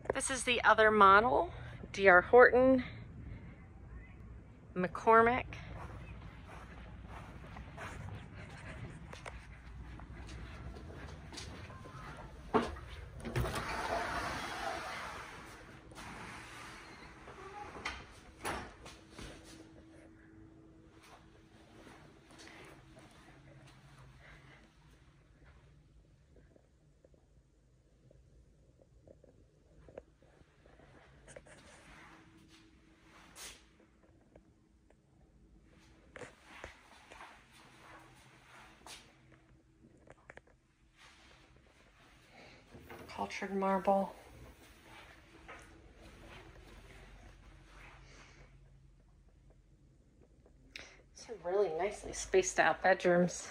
This is the other model, D.R. Horton, McCormick. Cultured marble. Some really nicely spaced out bedrooms.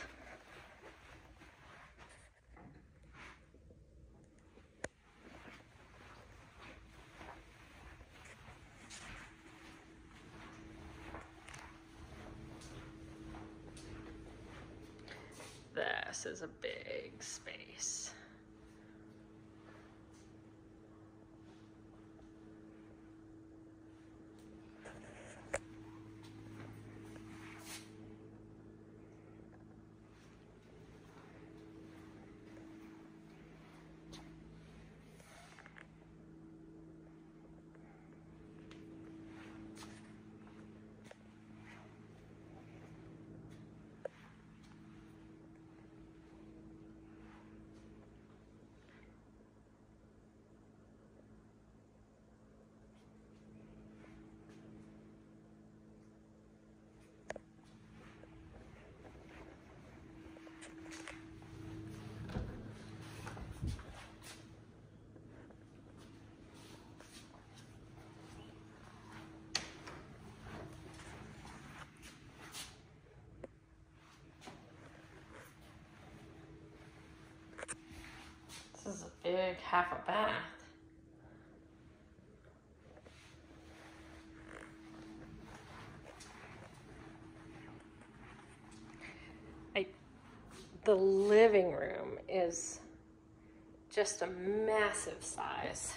This is a big space. This is a big half a bath. The living room is just a massive size.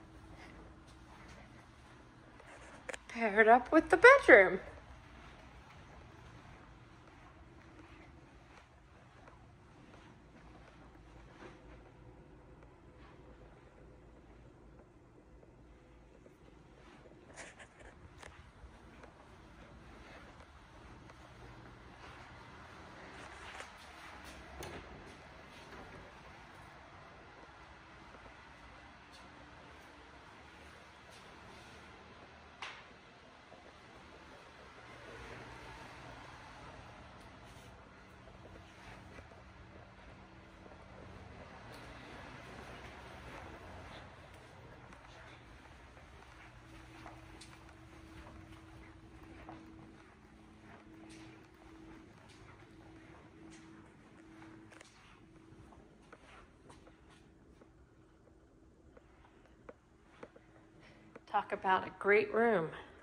Paired up with the bedroom. Talk about a great room.